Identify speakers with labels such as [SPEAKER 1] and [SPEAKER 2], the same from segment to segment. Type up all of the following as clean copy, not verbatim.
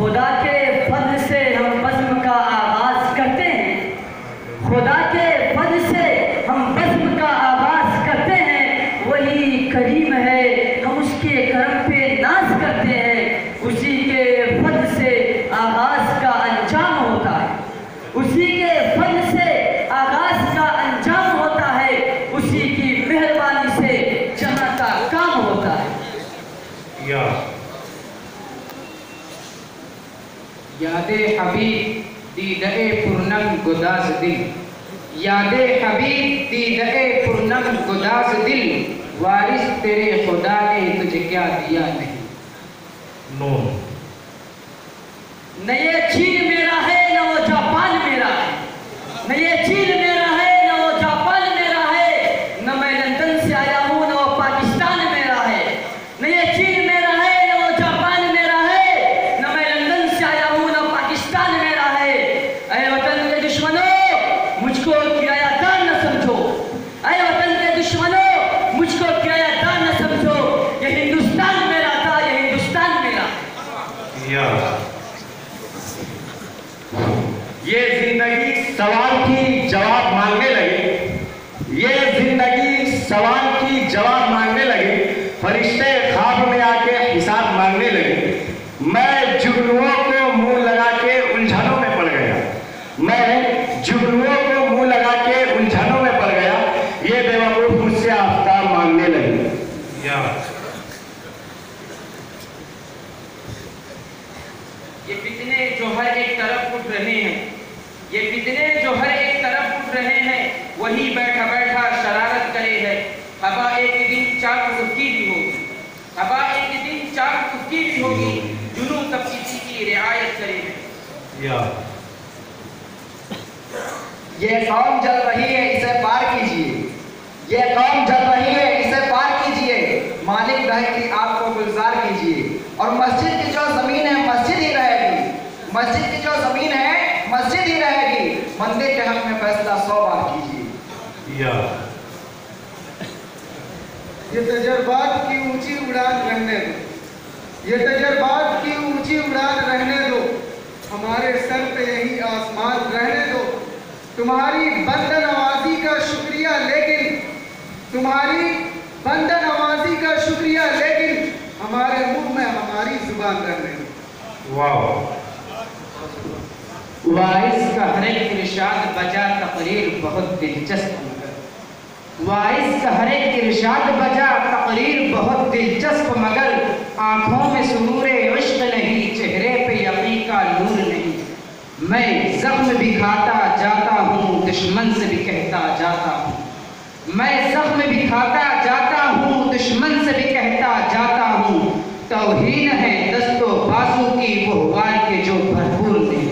[SPEAKER 1] خدا کے فضل سے ہم بزم کا آغاز کرتے ہیں، خدا کے فضل سے ہم بزم کا آغاز کرتے ہیں، وہی کریم ہے ہم اس کے کرم پہ ناز کرتے ہیں، اسی کے فضل سے آغاز کا انجام ہوتا ہے، اسی کے فضل سے آغاز کا انجام ہوتا ہے، اسی کی مہربانی سے جہاں کا کام ہوتا ہے۔
[SPEAKER 2] یاد حبیب دیدہ پرنم گداز دل، یاد حبیب دیدہ پرنم گداز دل، وارث تیرے خدا نے تجھے کیا دیا نہیں۔
[SPEAKER 1] نہ یہ چین میرا ہے نہ وہ جاپان میرا ہے، نہ یہ چین میرا ہے نہ وہ جاپان میرا ہے، نہ میں لندن سے آیا ہوں نہ وہ پاکستان میرا ہے، نہ یہ چین میرا ہے نہ وہ جاپان میرا ہے، نہ میں لندن سے آیا ہوں نہ پاکستان میرا ہے۔ اے وطن کے دشمنوں مجھ کو کرایہ دار نہ سمجھو، اے وطن کے دشمنوں مجھ کو کرایہ دار نہ سمجھو، یہ ہندوستان میرا تھا، یہ ہندوستان میرا ہے۔
[SPEAKER 3] یہ زندگی سوال کی جواب مانگنے لگی، یہ زندگی سوال کی جواب مانگنے لگی، فرشتے خواب میں آ کے حساب مانگنے لگے، میں جگنوؤں کو منہ لگا کے الجھنوں میں پڑ گیا، میں جگنوؤں کو منہ لگا کے الجھنوں میں پڑ گیا، یہ بے وقوف مجھ سے آفتاب مانگنے لگی۔
[SPEAKER 2] یہ فتنے جو ہر ایک طرف اٹھ رہے ہیں، یہ فتنے جو ہر ایک طرف اٹھ رہے ہیں، وہی بیٹھا بیٹھا شرارت کرے ہے، ہوا ایک دن چاک اس کی بھی ہوگی، ہوا ایک دن چاک اس کی بھی ہوگی، جنوں سب کسی کی رعایت کرے ہے۔
[SPEAKER 4] یہ قوم جل رہی ہے اسے پار کیجئے، یہ قوم جل رہی ہے اسے پار کیجئے، مالک رہ کی آپ کو گلزار کیجئے، اور مسجد کی جو زمین ہے مسجد ہی رہے گی، مسجد کی جو زمین ہے مسجد ہی رہے گی، مندر کے حق میں فیصلہ 100 بار کیجئے۔
[SPEAKER 5] یہ تجربات کی اونچی اڑان رہنے دو، یہ تجربات کی اونچی اڑان رہنے دو، ہمارے سر پہ یہی آسمان رہنے دو، تمہاری بندہ نوازی کا شکریہ لیکن، تمہاری بندہ نوازی کا شکریہ لیکن، ہمارے منہ میں ہماری زبان رہنے دو۔
[SPEAKER 2] وائس کا ہر ایک ارشاد بجا تقریر بہت دلچسپ مگر، وائس کا ہر ایک ارشاد بجا تقریر بہت دلچسپ مگر، آنکھوں میں سرور عشق نہیں، چہرے پہ یقین کا نور نہیں، میں زخم بھی کھاتا جاتا ہوں، دشمن سے بھی کہتا جاتا ہوں، میں زخم بھی کھاتا جاتا ہوں، دشمن سے بھی کہتا جاتا ہوں، توہین ہے دست و بازو کی وہ وار کے جو بھرپور نہیں۔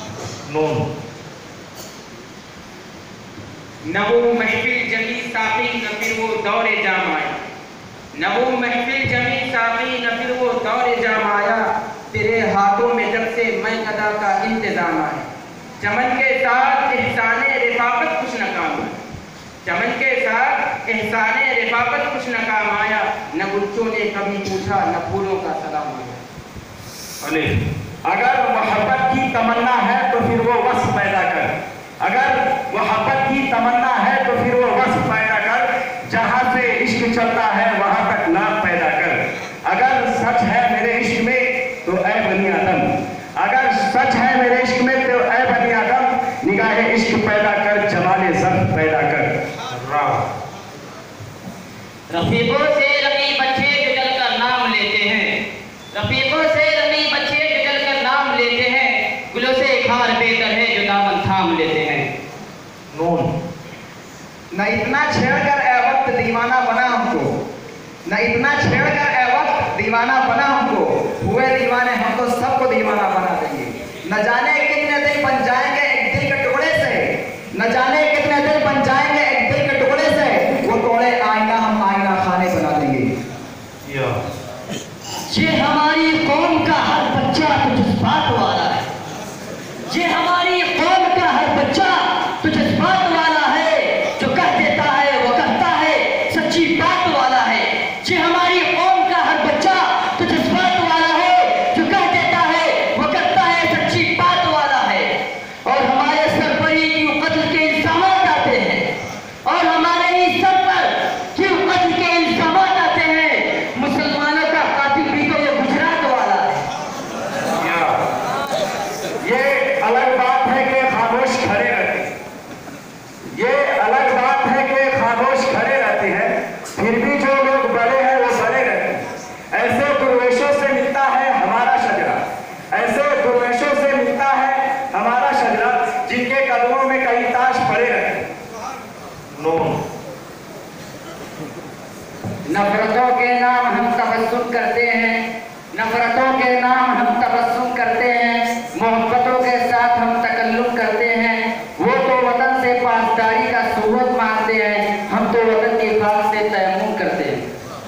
[SPEAKER 2] نہ وہ محفل جمی ساقی نہ پھر وہ دور جام آیا، نہ وہ محفل جمی ساقی نہ پھر وہ دور جام آیا، تیرے ہاتھوں میں جب سے میں قضا کا انتظام آیا، چمن کے ساتھ احسان رفاقت کچھ ناکام آیا، چمن کے ساتھ احسان رفاقت کچھ ناکام آیا، نہ بچوں نے کبھی پوچھا نہ پھولوں کا سلام آیا۔
[SPEAKER 3] اگر محبت کی تمنا ہے تو پھر وہ وصف پیدا کر، اگر محبت کی تمنا ہے تو پھر وہ وصف پیدا کر، جہاں سے عشق چلتا ہے وہاں تک نام پیدا کر، اگر سچ ہے میرے عشق میں تو اے بنی آدم، اگر سچ ہے میرے عشق میں تو اے بنی آدم، نگاہ عشق پیدا کر، جمال ظرف پیدا کر۔
[SPEAKER 2] رفیقوں سے رقیب اچھے جو جل کر نام لیتے ہیں، رفیقوں سے رقیب اچھے جو جل کر نام لیتے ہیں، گلوں سے خار بہتر ہے جو دامن تھام لیتے ہیں۔
[SPEAKER 4] نہ اتنا چھیڑ کر اے وقت دیوانہ بنا ہم کو، نہ اتنا چھیڑ کر اے وقت دیوانہ بنا ہم کو، ہوئے دیوانے ہم تو سب کو دیوانہ بنا دیں گے، نہ جانے کتنے دل بن جائیں گے ایک دل کے ٹکڑے سے، نہ جانے کتنے دل بن جائیں گے ایک دل کے ٹکڑے سے، وہ ٹوڑے آئینہ ہم آئینہ خانے بنا دیں گے۔
[SPEAKER 1] یہ ہماری قوم کا ہر بچہ تو جذبات والا ہے، یہ ہماری قوم کا ہر بچہ تو جذبات والا ہے، جو کہہ دیتا ہے وہ کہتا ہے، سچی بات والا ہے، یہ ہماری قوم کا ہر بچہ تو جذبات والا ہے، جو کہہ دیتا ہے وہ کہتا
[SPEAKER 3] जिनके कदमों में कई ताश पड़े रहे। नून।
[SPEAKER 2] नफरतों के नाम हम तबस्सुम करते हैं, नफरतों के नाम हम तबस्सुम करते हैं, मोहब्बतों के साथ हम तकल्लुम करते हैं। वो तो वतन से पासदारी का सूरत मानते हैं, हम तो वतन की खाक से तयम्मुम करते हैं।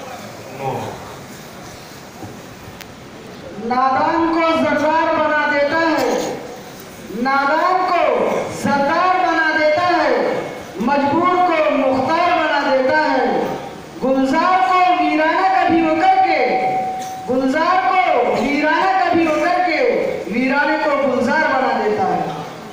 [SPEAKER 5] नादान को सरदार बना देता है, नादान को सरदार बना देता है, मजबूर को मुख्तार बना देता है, गुलजार को वीराना कभी होकर के, गुलजार को वीराना कभी होकर के, वीराने को गुलजार बना देता है।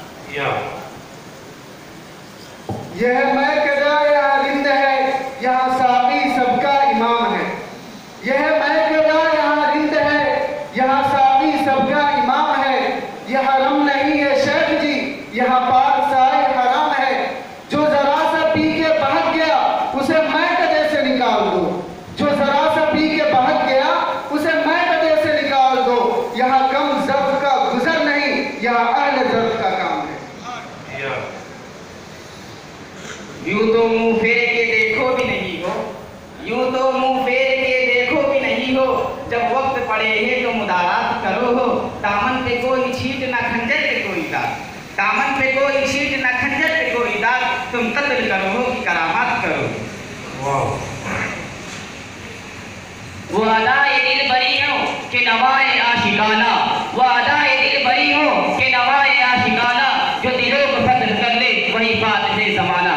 [SPEAKER 5] यह महकदा यहाँ रिंद है, यहाँ साक़ी सबका इमाम है। यह महकदा यहाँ रिंद है, यहाँ साक़ी सबका इमाम है। यह हरम नहीं है शेख जी, यहाँ पाक साए हराम है। जो जरा सा पी के बहक गया उसे मैं कदे से निकाल दो, जो जरा सा पी के बहक गया उसे मैं कदे से निकाल दो। यहाँ कम ज़ब्त का गुजर नहीं, यहाँ अहले ज़ब्त का काम है।
[SPEAKER 1] यूं तो मुंह फेर के देखो भी नहीं हो, यूं तो मुंह फेर के देखो भी नहीं हो। जब वक्त पड़े है तो मुदारात करो हो। दामन पे कोई छीट ना खंजर पे कोई दाग, दामन पे कोई छीट ना खंजर पे कोई दाग। तुम कत्ल करो हो कि करामात करो। वो अदाए दिल बरी हो कि नवाए आशिकाना, वो अदाए दिल बरी हो कि नवाए आशिकाना। जो दिलों को फत्ह कर ले वही बात है ज़माना।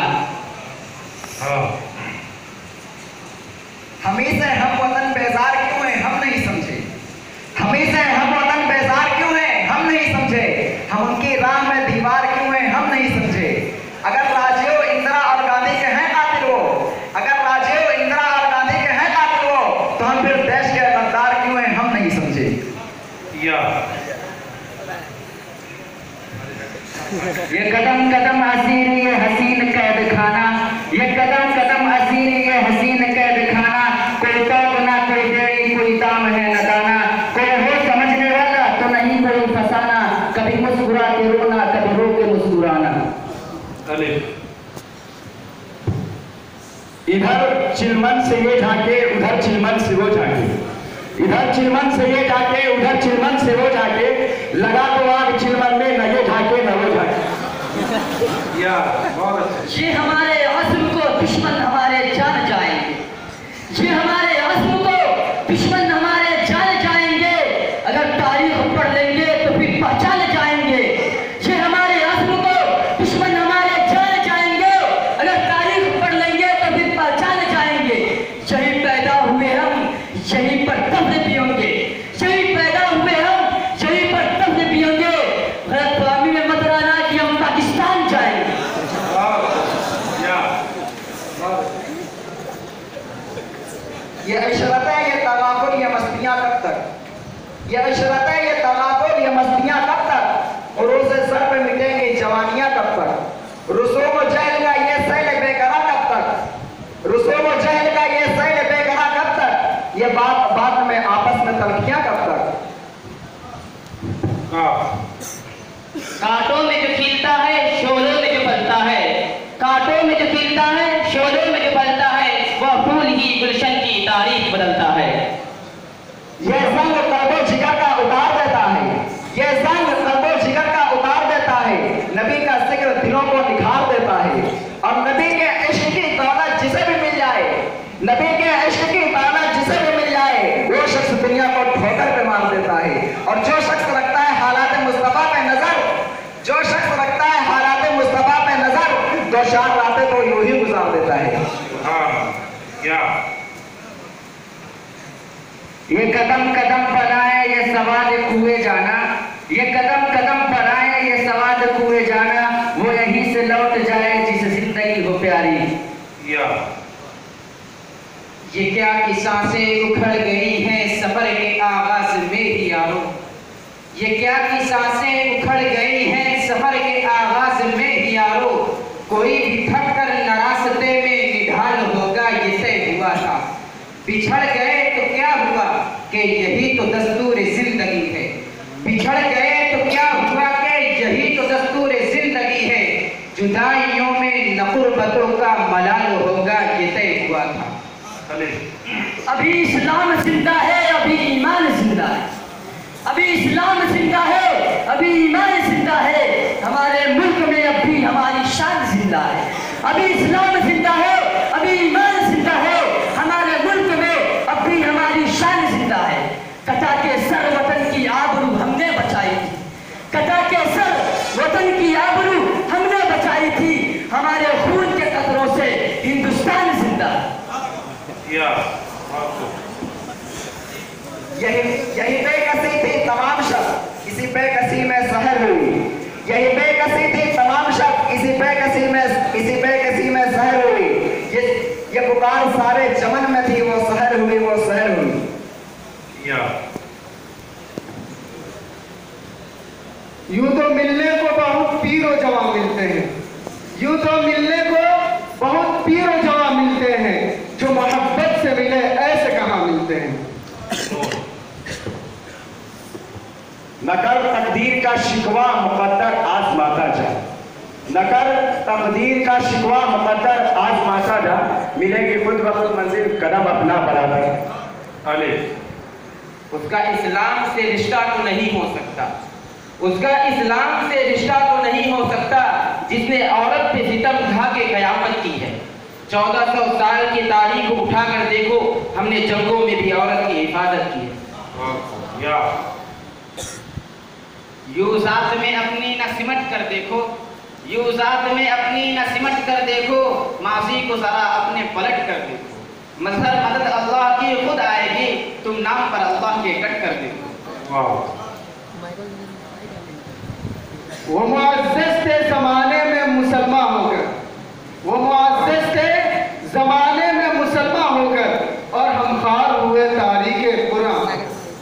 [SPEAKER 4] हमेशा हम वतन बेजार क्यों हैं हम नहीं समझे, हमेशा हम वतन बेजार क्यों हैं हम नहीं समझे। हम उनकी राह में दीवार क्यों हैं हम नहीं समझे। अगर राजीव इंदिरा और गांधी के हैं कातिल वो, अगर राजीव इंदिरा और गांधी के हैं कातिल वो, तो हम फिर देश के गद्दार क्यों हैं हम नहीं समझे।
[SPEAKER 2] ये कदम कदम असीर ये हसीन कैद खाना, ये कदम कदम असीर ये हसीन कैद खाना। कोई तौब ना कोई देरी कोई दाम है न दाना, कोई हो समझने वाला तो नहीं कोई फसाना। कभी मुस्कुरा के रोना कभी रो के मुस्कुराना।
[SPEAKER 3] इधर चिलमन से ये झाके उधर चिलमन से वो झाके, इधर चिलमन से ये झाके उधर चिलमन से वो झाके। लगा तो आग चिलमन में न ये झाके न वो झाके।
[SPEAKER 1] ये हमारे अज़्म को दुश्मन हमारे जान जाएंगे, ये हमारे अज़्म को दुश्मन हमारे जान जाएंगे। अगर तारीख पढ़ लेंगे तो फिर पहचान जाएंगे। ये हमारे अज़्म को दुश्मन हमारे जान जाएंगे, अगर तारीख पढ़ लेंगे तो फिर पहचान जाएंगे। यहीं पैदा हुए हम यहीं पर दफ्न भी होंगे, यहीं पैदा हुए हम यहीं पर दफ्न भी होंगे। गलतफहमी में मत रहना कि हम पाकिस्तान जाएंगे।
[SPEAKER 4] ये इशरतें ये तगाफुल ये मस्तियाँ कब तक, ये इशरतें ये तगाफुल ये मस्तियाँ कब तक। और उसे सर पे मिटेंगी जवानियाँ कब तक। रुसूम व जहल का ये सैल बेकरा कब तक, रुसूम व जहल का ये सैल बेकरा कब तक। ये बात बात में आपस में तलखियाँ कब तक।
[SPEAKER 1] कांटों में जो खिलता है शोलों में जो पलता है, कांटों में जो खिलता है शोलों में जो पलता है, वह फूल ही गुलशन की तारीख बदलता है।
[SPEAKER 4] ये संग कल्बो जिगर का उतार देता है, ये संग कल्बो जिगर का उतार देता है। नबी का जिक्र दिलों को निखार देता है। और नबी के इश्क की दौलत जिसे भी मिल जाए, नबी के इश्क की दौलत जिसे भी मिल जाए, वो शख्स दुनिया को ठोकर पे मार देता है। और जो शख्स रखता है हालात मुस्तफा पे नजर, जो शख्स रखता है हालात मुस्तफा पे नजर, तो शाम रातें तो यूं ही गुजार देता है।
[SPEAKER 2] ये कदम कदम पर आए ये सवाद कुए जाना, ये कदम कदम पर आए ये सवाद कुए जाना। वो यहीं से लौट जाए जिसे जिंदगी हो प्यारी।
[SPEAKER 1] ये क्या कि सांसें उखड़ गई हैं सफर के आगाज में ही यारो, ये क्या कि सांसें उखड़ गई हैं सफर के आगाज में ही यारो। कोई भी थक कर न रास्ते में निढाल होगा ये तय हुआ था। बिछड़ गए तो क्या हुआ कि यही तो दस्तूर जिंदगी है, बिछड़ गए तो क्या हुआ कि यही तो दस्तूर जिंदगी
[SPEAKER 2] जुदाइयों में न गुर्बतों का मलाल होगा ये तय हुआ था।
[SPEAKER 1] अभी इस्लाम जिंदा है, अभी ईमान जिंदा है। अभी इस्लाम जिंदा है, अभी ईमान जिंदा है। हमारे मुल्क में अब भी हमारी शान जिंदा है। अभी इस्लाम जिंदा है, अभी ईमान जिंदा है। हमारे मुल्क में अब भी हमारी शान जिंदा है। कटा के सर वतन की आबरू हमने बचाई थी। कटा के सर वतन की आबरू हमने बचाई थी। हमारे खून के कतरों से हिंदुस्तान जिंदा है।
[SPEAKER 4] यही बेकसी थी तमाम शब्द, इसी बेकसी में सहर हुई। यही बेकसी थी तमाम शब्द, इसी बेकसी में सहर हुई। ये पुकार सारे चमन में थी, वो सहर हुई, वो सहर हुई।
[SPEAKER 5] यूं तो मिलने को बहुत पीरो जवां मिलते हैं, यूं तो मिलने को बहुत पीरो जवां मिलते हैं। जो मोहब्बत से मिले ऐसे कहाँ मिलते हैं।
[SPEAKER 3] न कर तकदीर का शिकवा मुकद्दर आजमाता जा, न कर तकदीर का शिकवा मुकद्दर आजमाता जा, मिलेगी खुद ब खुद मंजिल कदम अपना बढ़ाता। अले
[SPEAKER 2] उसका इस्लाम से रिश्ता तो नहीं हो सकता, उसका इस्लाम से रिश्ता तो नहीं हो सकता जिसने औरत पे सितम ढा के कयामत की है। 1400 साल की तारीख को उठाकर देखो, हमने जंगों में भी औरत की हिफाजत की है। यूं जात में अपनी न सिमट कर देखो, यूं जात में अपनी न सिमट कर देखो, माजी को जरा अपने पलट कर देखो। मजहर मदद अल्लाह की खुद आएगी, तुम नाम पर अल्लाह के कट कर देखो।
[SPEAKER 5] वो मुअज़्ज़ज़ थे ज़माने में मुसलमान होकर, वो मुअज़्ज़ज़ थे ज़माने में मुसलमान होकर, और हम खार हुए तारीख़े कुरान।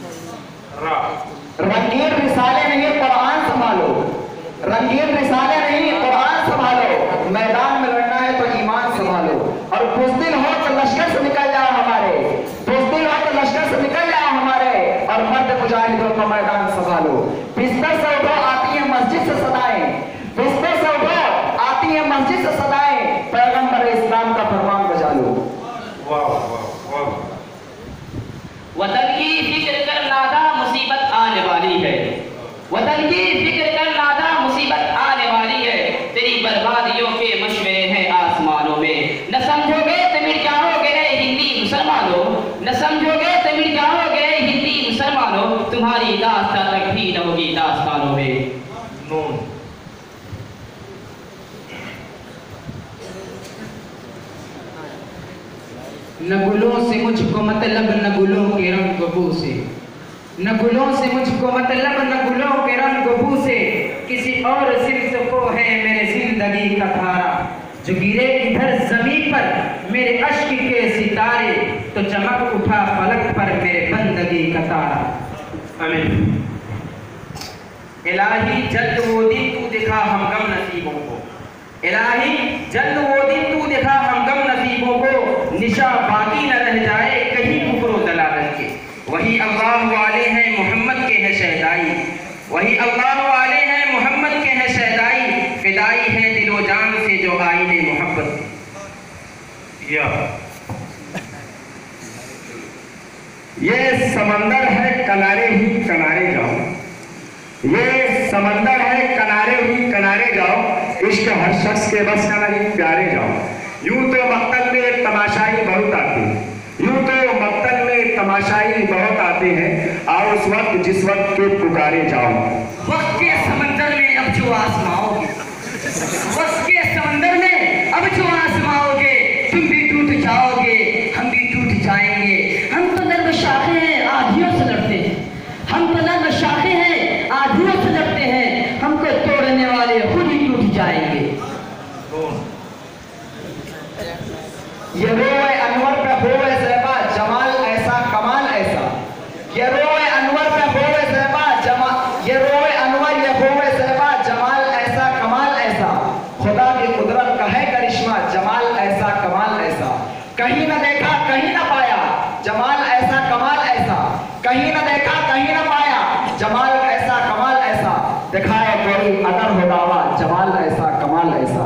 [SPEAKER 4] रंगीन रिसाले नहीं कुरान संभालो, रंगीन रिसाले नहीं कुरान संभालो। मैदान में लड़ना है तो ईमान संभालो। और बुज़दिल हो तो लश्कर से निकल जाओ हमारे, बुज़दिल हो तो लश्कर से निकल जाओ हमारे, और मर्द मुजाहिदों को मैदान संभालो। बिस्तर से उठो आती है मस्जिद से सदाएं, बिस्तर से उठो आती है मस्जिद से सदाएं, पैगंबर इस्लाम का फरमान बजा लो।
[SPEAKER 2] वतन की फिक्र कर नादा मुसीबत आने वाली है, वतन की फिक्र कर नादा मुसीबत आने वाली है। तेरी बर्बादियों के मशवरे हैं आसमानों में, न समझोगे तो मिट जाओगे हिंदी मुसलमानों, न समझोगे तो मिट जाओगे हिंदी मुसलमानों। तुम्हारी दास्तां तक भी न होगी दास्तानों में। न गुलों से मुझको मतलब न गुलों के रंग बू से, न गुलों से मुझको मतलब न गुलों के रंग बू से, किसी और सिर्फ को है मेरे जिंदगी का धारा। जो गिरे इधर जमीन पर मेरे अश्क के सितारे, तो चमक उठा फलक पर मेरे बंदगी का तारा। आमीन। इलाही जल्द वो दिन तू दिखा हम गम नसीबों को, इलाही जल्द वो दिन तू दिखा हम गम नसीबों को, निशा बाकी न रह जाए कहीं कुफर व दलालत के। वही अल्लाह वाले हैं मोहम्मद के हैं शहदाई, वही अल्लाह वाले हैं मोहम्मद के हैं शहदाई, फिदाई है दिलो जान से जो आईने मोहब्बत।
[SPEAKER 3] ये समंदर है किनारे ही किनारे जाओ, ये समंदर है किनारे ही किनारे जाओ, इश्क हर शख्स के बस का नहीं प्यारे जाओ। यूं तो मक्तल में तमाशाई बहुत आते हैं, यूं तो मक्तल में तमाशाई बहुत आते हैं, आओ उस वक्त जिस वक्त के पुकारे जाओ।
[SPEAKER 1] वक्त के समंदर में अब जो आसमाओगे, वक्त के समंदर में अब जो आसमाओगे, तुम भी टूट जाओगे हम भी टूट जाएंगे। हम तो नर्म शाखे हैं आधियों से लड़ते हैं, हम तो नर्म शाखे हैं आधियों से लड़ते हैं, हमको तोड़ने वाले खुद ही टूट जाएंगे।
[SPEAKER 4] ये रोए अनवर पे होए ज़ेबा जमाल ऐसा कमाल ऐसा, ये रोए अनवर पे होए ज़ेबा जमाल, ये रोए अनवर ये होए ज़ेबा जमाल ऐसा कमाल ऐसा, खुदा की कुदरत का है करिश्मा जमाल ऐसा कमाल ऐसा। कहीं न देखा कहीं न पाया जमाल ऐसा कमाल ऐसा, कहीं न देखा कहीं न पाया जमाल ऐसा कमाल ऐसा। दिखाए कोई अगर हो दावा
[SPEAKER 5] जमाल ऐसा कमाल ऐसा।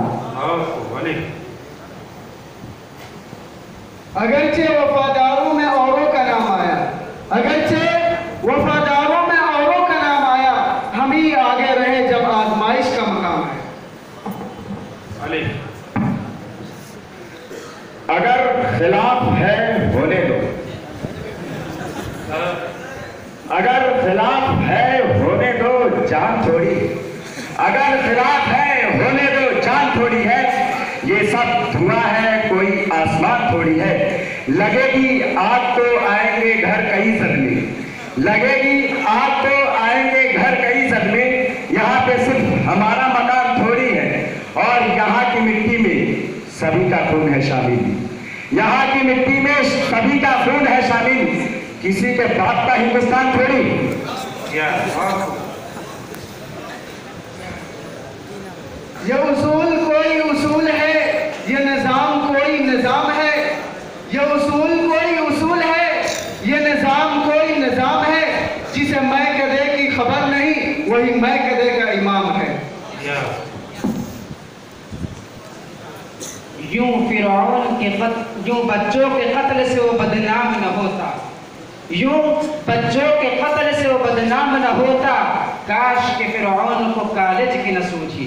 [SPEAKER 5] अगरचे वफादारों में औरों का नाम आया, अगरचे वफादारों में औरों का नाम आया, हम ही आगे रहे जब आजमाइश का मकाम है।
[SPEAKER 3] अगर खिलाफ है होने दो, अगर खिलाफ है होने दो जान थोड़ी, अगर खिलाफ है होने दो जान थोड़ी है, ये सब धुआं है कोई आसमान थोड़ी है, लगेगी आग तो आएंगे घर कई सदमे, लगेगी आग तो आएंगे घर कई सदमे, यहाँ पे सिर्फ हमारा मकान थोड़ी है और यहाँ की मिट्टी में सभी का खून है शामिल, यहाँ की मिट्टी में सभी का खून है शामिल, किसी के बाप का हिंदुस्तान थोड़ी।
[SPEAKER 5] ये उसूल कोई उसूल है, ये निज़ाम कोई निज़ाम है, ये उसूल कोई उसूल है, ये निज़ाम कोई निज़ाम है, जिसे मैं कदे की खबर नहीं वही मैं कदे का इमाम है।
[SPEAKER 2] यूं फिरौन के यूं बच्चों के कत्ल से वो बदनाम न होता, यूं बच्चों के कत्ल से वो बदनाम न होता, काश के फिरौन को कॉलेज की न सूझी।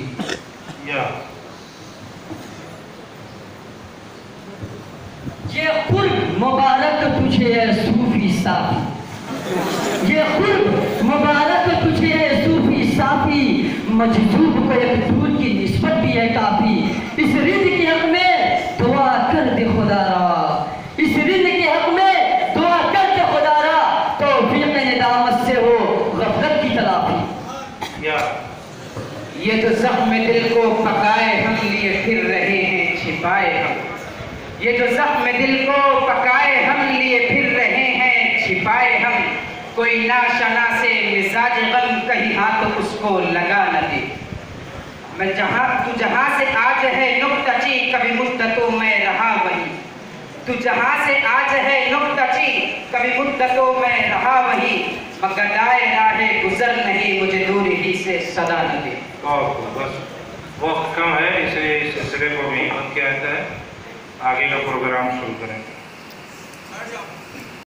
[SPEAKER 1] ये कुर्ब मुबारक तुझे है सूफी साफी, ये कुर्ब मुबारक तुझे है सूफी साफी, मजजूब को एक दूर की निस्बत भी है काफी, इस रिंद के हक में दुआ कर दे खुदा रा, इस रिंद के हक में दुआ कर दे खुदा रा, तौफीक निदामत से हो गफलत की तलाफी।
[SPEAKER 2] ये तो जख्म दिल को पकाए हम लिए फिर रहे हैं छिपाए हम, ये तो जख्म दिल को पकाए हम लिए फिर रहे हैं छिपाए हम, कोई नाशना से मिजाज गम कहीं हाथ उसको लगा न दे, मैं तू जहाँ से आज है नुक्तची कभी मुद्दतों में रहा वही, तू जहाँ से आज है नुक्तची कभी मुद्दतों में रहा वही, मगर दाए राहे गुजर नहीं मुझे दूर ही से सदा न दे।
[SPEAKER 6] बस वक्त कम है इसलिए इस सिलसिले को भी बंद किया जाता है, आगे का प्रोग्राम शुरू करें।